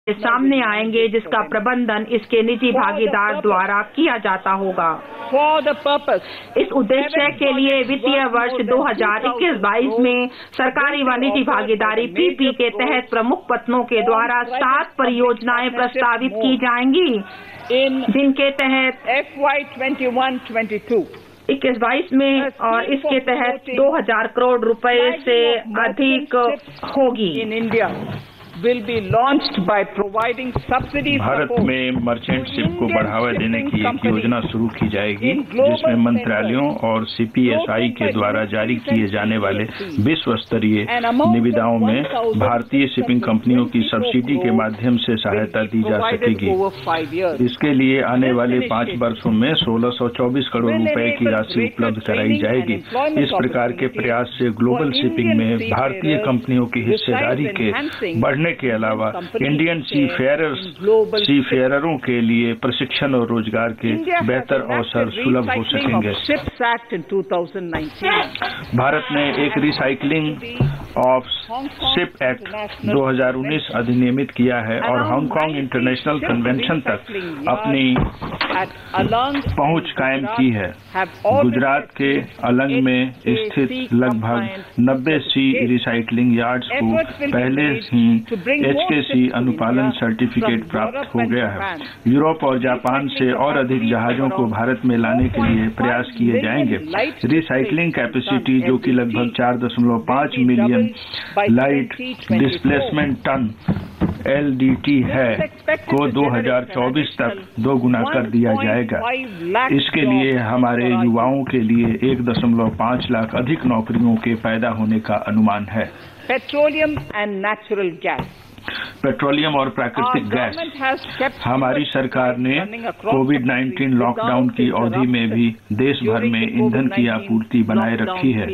सामने आएंगे जिसका प्रबंधन इसके निजी भागीदार द्वारा किया जाता होगा। इस उद्देश्य के लिए वित्तीय वर्ष 2021-22 में सरकारी व निजी भागीदारी पीपी के तहत प्रमुख पत्रों के द्वारा 7 परियोजनाएं प्रस्तावित की जाएंगी, जिनके तहत FY 21-22 21-22 में और इसके तहत 2000 करोड़ रुपए से अधिक होगी। भारत में मर्चेंट शिप को बढ़ावा देने की एक योजना शुरू की जाएगी, जिसमें मंत्रालयों और CPSI के द्वारा जारी किए जाने वाले विश्व स्तरीय निविदाओं में भारतीय शिपिंग कंपनियों की सब्सिडी के माध्यम से सहायता दी जा सकेगी। इसके लिए आने वाले 5 वर्षों में 1624 करोड़ रुपए की राशि उपलब्ध कराई जाएगी। इस प्रकार के प्रयास से ग्लोबल शिपिंग में भारतीय कंपनियों की हिस्सेदारी के बढ़ने के अलावा इंडियन सीफेयररों के लिए प्रशिक्षण और रोजगार के बेहतर अवसर सुलभ हो सकेंगे। भारत ने एक रिसाइकलिंग ऑफ शिप एक्ट 2019 अधिनियमित किया है और हांगकांग इंटरनेशनल कन्वेंशन तक अपनी पहुंच कायम की है। गुजरात के अलंग में स्थित लगभग 90 सी रिसाइकलिंग यार्ड्स को पहले ही HKC अनुपालन सर्टिफिकेट प्राप्त हो गया है। यूरोप और जापान से और अधिक जहाजों को भारत में लाने के लिए प्रयास किए जाएंगे। रिसाइकलिंग कैपेसिटी, जो कि लगभग 4.5 million light displacement ton LDT है, को 2024 तक 2 गुना कर दिया जाएगा। इसके लिए हमारे युवाओं के लिए 1.5 लाख अधिक नौकरियों के पैदा होने का अनुमान है। पेट्रोलियम और प्राकृतिक गैस। हमारी सरकार ने कोविड-19 लॉकडाउन की अवधि में भी देश भर में ईंधन की आपूर्ति बनाए रखी है।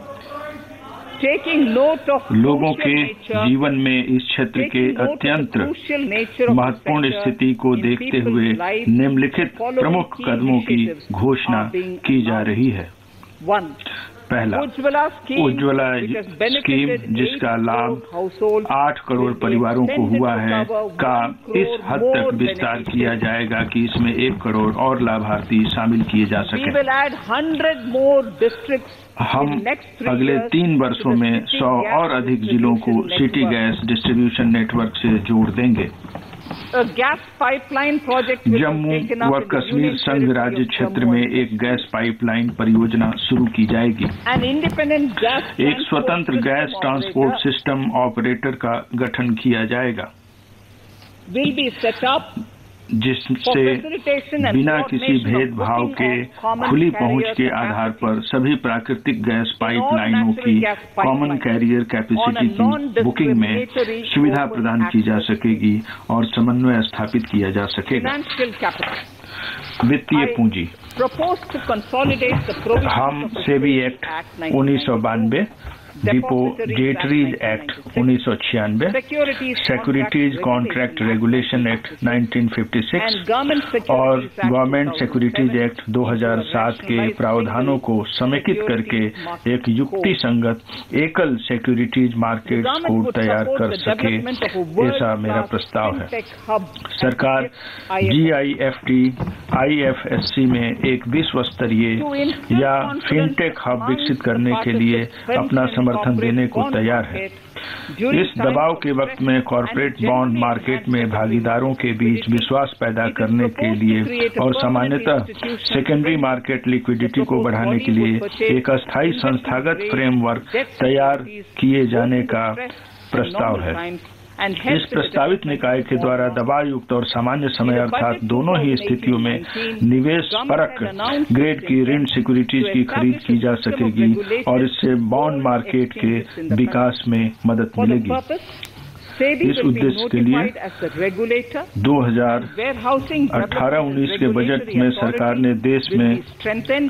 लोगों के जीवन में इस क्षेत्र के अत्यंत महत्वपूर्ण स्थिति को देखते हुए निम्नलिखित प्रमुख कदमों की घोषणा की जा रही है। पहला, उज्ज्वला स्कीम, जिसका लाभ 8 करोड़ परिवारों को हुआ है, का इस हद तक विस्तार किया जाएगा कि इसमें 1 करोड़ और लाभार्थी शामिल किए जा सकें। हम अगले 3 वर्षों में 100 और अधिक जिलों को सिटी गैस डिस्ट्रीब्यूशन नेटवर्क से जोड़ देंगे। जम्मू व कश्मीर संघ राज्य क्षेत्र में एक गैस पाइपलाइन परियोजना शुरू की जाएगी। एक स्वतंत्र गैस ट्रांसपोर्ट सिस्टम ऑपरेटर का गठन किया जाएगा, जिससे बिना किसी भेदभाव के खुली पहुंच के आधार पर सभी प्राकृतिक गैस पाइपलाइनों की कॉमन कैरियर कैपेसिटी की बुकिंग में सुविधा प्रदान की जा सकेगी और समन्वय स्थापित किया जा सकेगा। वित्तीय पूंजी। हम SEBI act 1992, depositories act 1996, securities contract regulation act 1956 और गवर्नमेंट सिक्योरिटीज एक्ट 2007 के प्रावधानों को समेकित करके एक युक्ति संगत एकल सिक्योरिटीज मार्केट कोड तैयार कर सके, ऐसा मेरा प्रस्ताव है। सरकार GIFT IFSC में एक विश्व स्तरीय या फिनटेक हब विकसित करने के लिए अपना समर्थन देने को तैयार है। इस दबाव के वक्त में कॉर्पोरेट बॉन्ड मार्केट में भागीदारों के बीच विश्वास पैदा करने के लिए और सामान्यतः सेकेंडरी मार्केट लिक्विडिटी को बढ़ाने के लिए एक अस्थायी संस्थागत फ्रेमवर्क तैयार किए जाने का प्रस्ताव है। इस प्रस्तावित निकाय के द्वारा दबायुक्त और सामान्य समय अर्थात दोनों ही स्थितियों में निवेश परक ग्रेड की ऋण सिक्योरिटीज की खरीद की जा सकेगी और इससे बॉन्ड मार्केट के विकास में मदद मिलेगी। इस उद्देश्य के लिए 2018-19 के बजट में सरकार ने देश में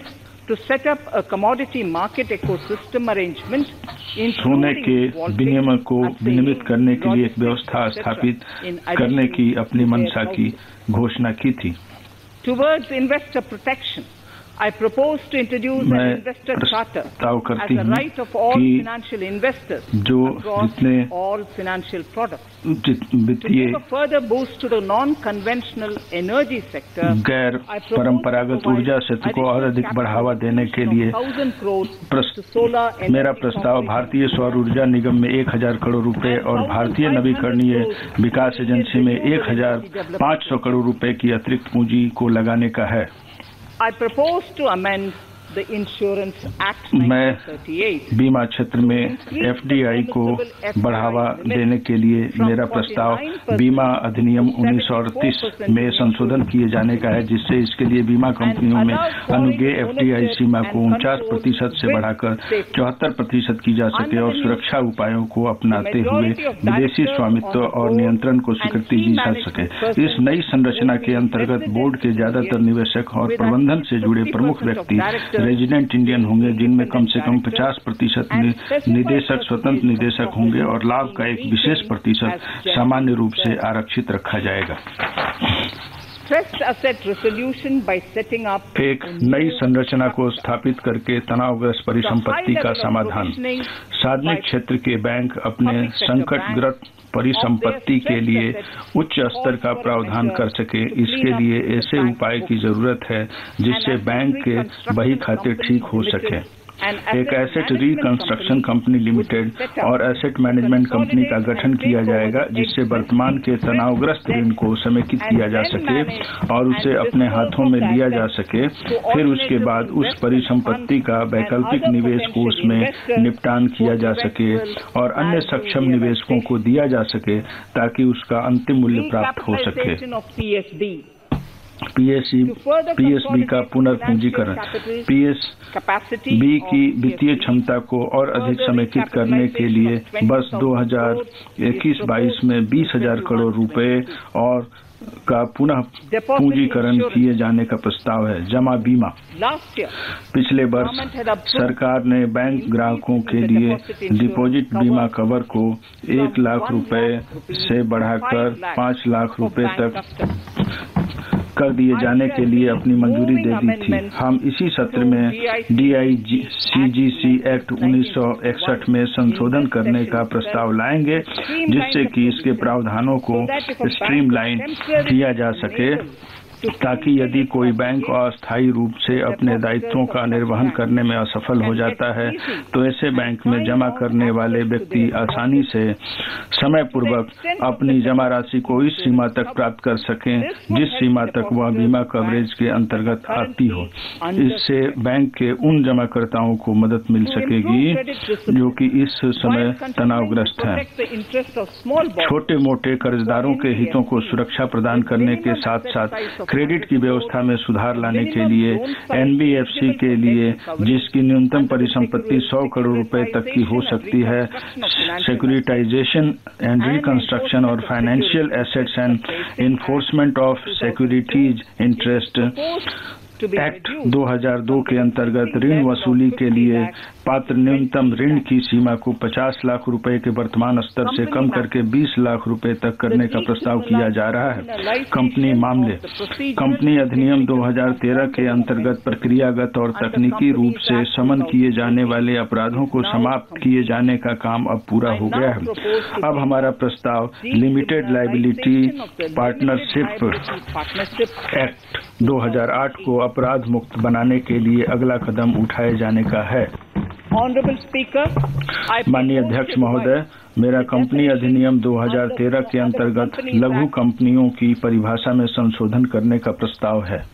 सोने के विनिमय को विनियमित करने के लिए एक व्यवस्था स्थापित करने की अपनी मंशा की घोषणा की थी। I propose to introduce an investor charter as a right of all financial investors across all financial products. To give a further boost to the non-conventional energy sector, गैर परंपरागत ऊर्जा क्षेत्र को और अधिक बढ़ावा देने के लिए मेरा प्रस्ताव भारतीय सौर ऊर्जा निगम में 1000 करोड़ रुपए और भारतीय नवीकरणीय विकास एजेंसी में 1500 करोड़ रुपए की अतिरिक्त पूंजी को लगाने का है। I propose to amend the Insurance Act मैं 1938 बीमा क्षेत्र में FDI को बढ़ावा देने के लिए मेरा प्रस्ताव बीमा अधिनियम 1938 में संशोधन किए जाने का है, जिससे इसके लिए बीमा कंपनियों में अनुज्ञेय FDI सीमा को 49% से बढ़ाकर 74% की जा सके और सुरक्षा उपायों को अपनाते हुए विदेशी स्वामित्व और नियंत्रण को स्वीकृति दी जा सके। इस नई संरचना के अंतर्गत बोर्ड के ज्यादातर निवेशक और प्रबंधन से जुड़े प्रमुख व्यक्ति रेजिडेंट इंडियन होंगे, जिनमें कम से कम 50% निदेशक स्वतंत्र निदेशक होंगे और लाभ का एक विशेष प्रतिशत सामान्य रूप से आरक्षित रखा जाएगा। एक नई संरचना को स्थापित करके तनावग्रस्त परिसंपत्ति का समाधान। सार्वजनिक क्षेत्र के बैंक अपने संकटग्रस्त परिसंपत्ति के लिए उच्च स्तर का प्रावधान कर सके, इसके लिए ऐसे उपाय की जरूरत है जिससे बैंक के बही खाते ठीक हो सके। एक एसेट रिकंस्ट्रक्शन कंपनी लिमिटेड और एसेट मैनेजमेंट कंपनी का गठन किया जाएगा, जिससे वर्तमान के तनावग्रस्त ऋण को समेकित किया जा सके और उसे अपने हाथों में लिया जा सके। फिर उसके बाद उस परिसंपत्ति का वैकल्पिक निवेश कोष में निपटान किया जा सके और अन्य सक्षम निवेशकों को दिया जा सके ताकि उसका अंतिम मूल्य प्राप्त हो सके। पीएसबी का पुनर्पूंजीकरण। पीएसबी की वित्तीय क्षमता को और अधिक समेकित करने के लिए वर्ष 2021-22 में 20,000 करोड़ रुपए और का पुनः पूंजीकरण किए जाने का प्रस्ताव है। जमा बीमा। पिछले वर्ष सरकार ने बैंक ग्राहकों के लिए डिपॉजिट बीमा कवर को 1 लाख रुपए से बढ़ाकर 5 लाख रुपए तक कर दिए जाने के लिए अपनी मंजूरी दे दी थी। हम इसी सत्र में DICGC एक्ट 1961 में संशोधन करने का प्रस्ताव लाएंगे, जिससे कि इसके प्रावधानों को स्ट्रीमलाइन किया जा सके, ताकि यदि कोई बैंक अस्थायी रूप से अपने दायित्वों का निर्वहन करने में असफल हो जाता है तो ऐसे बैंक में जमा करने वाले व्यक्ति आसानी से समय पूर्वक अपनी जमा राशि को इस सीमा तक प्राप्त कर सकें जिस सीमा तक वह बीमा कवरेज के अंतर्गत आती हो। इससे बैंक के उन जमाकर्ताओं को मदद मिल सकेगी जो कि इस समय तनावग्रस्त हैं। छोटे मोटे कर्जदारों के हितों को सुरक्षा प्रदान करने के साथ साथ क्रेडिट की व्यवस्था में सुधार लाने के लिए NBFC के लिए, जिसकी न्यूनतम परिसंपत्ति 100 करोड़ रुपए तक की हो सकती है, सिक्योरिटाइजेशन एंड रिकंस्ट्रक्शन और financial assets and enforcement of securities interest act 2002 के अंतर्गत ऋण वसूली के लिए पात्र न्यूनतम ऋण की सीमा को 50 लाख रुपए के वर्तमान स्तर से कम करके 20 लाख रुपए तक करने का प्रस्ताव किया जा रहा है। कंपनी मामले। कंपनी अधिनियम 2013 के अंतर्गत प्रक्रियागत और तकनीकी रूप से समन किए जाने वाले अपराधों को समाप्त किए जाने का काम अब पूरा हो गया है। अब हमारा प्रस्ताव लिमिटेड लायबिलिटी पार्टनरशिप एक्ट 2008 को अपराध मुक्त बनाने के लिए अगला कदम उठाए जाने का है। माननीय अध्यक्ष महोदय, मेरा कंपनी अधिनियम 2013 के अंतर्गत लघु कंपनियों की परिभाषा में संशोधन करने का प्रस्ताव है,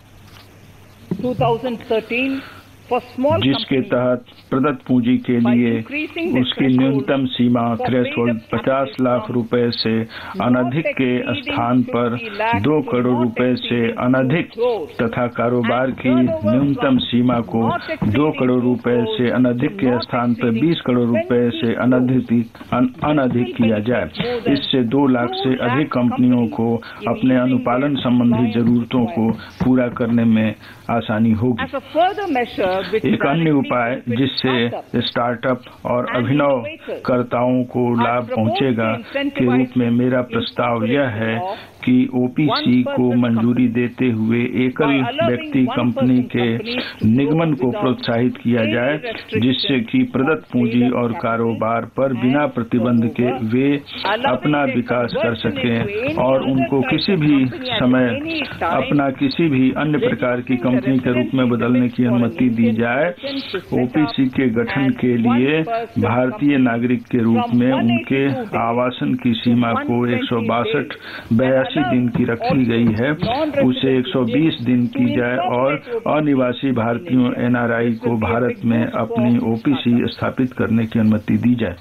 2013 जिसके तहत प्रदत्त पूंजी के लिए उसकी न्यूनतम सीमा थ्रेशोल्ड 50 लाख रुपए से अनधिक के स्थान पर 2 करोड़ रुपए से अनधिक तथा कारोबार की न्यूनतम सीमा को 2 करोड़ रुपए से अनधिक के स्थान पर 20 करोड़ रुपए से अनधिक किया जाए। इससे 2 लाख से अधिक कंपनियों को अपने अनुपालन संबंधी जरूरतों को पूरा करने में आसानी होगी। एक अन्य उपाय जिससे स्टार्टअप और अभिनवकर्ताओं को लाभ पहुंचेगा के रूप में मेरा प्रस्ताव यह है कि कि ओपीसी को मंजूरी देते हुए एकल व्यक्ति कंपनी के निगमन को प्रोत्साहित किया जाए, जिससे कि प्रदत्त पूंजी और कारोबार पर बिना प्रतिबंध के वे अपना विकास कर सकें और उनको किसी भी समय अपना किसी भी अन्य प्रकार की कंपनी के रूप में बदलने की अनुमति दी जाए। ओपीसी के गठन के लिए भारतीय नागरिक के रूप में उनके आवासन की सीमा को 182 दिन की रखी गई है, उसे 120 दिन की जाए और अनिवासी भारतीयों NRI को भारत में अपनी ओपीसी स्थापित करने की अनुमति दी जाए।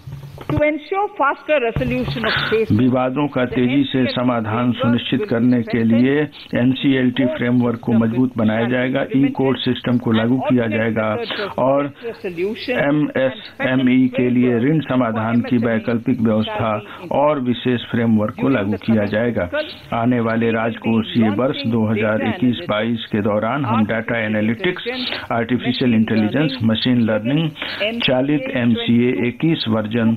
विवादों का तेजी से समाधान सुनिश्चित करने के लिए NCLT फ्रेमवर्क को मजबूत बनाया जाएगा, ई-कोर्ट सिस्टम को लागू किया जाएगा और MSME के लिए ऋण समाधान की वैकल्पिक व्यवस्था और विशेष फ्रेमवर्क को लागू किया जाएगा। आने वाले राजकोषीय वर्ष 2021-22 के दौरान हम data analytics, artificial intelligence, machine learning चालित MCA 21 वर्जन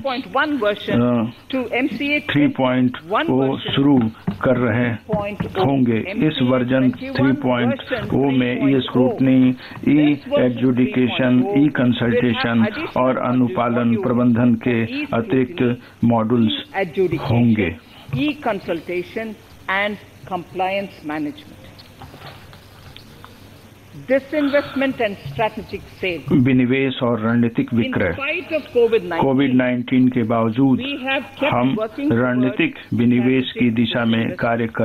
3.0 शुरू कर रहे होंगे। इस वर्जन 3.0 में e scrutiny, e adjudication, e consultation और अनुपालन प्रबंधन के अतिरिक्त मॉड्यूल्स होंगे। E consultation and compliance management, disinvestment and strategic sale, विनिवेश और रणनीतिक विक्रय। कोविड-19 के बावजूद हम रणनीतिक विनिवेश की दिशा में कार्य कर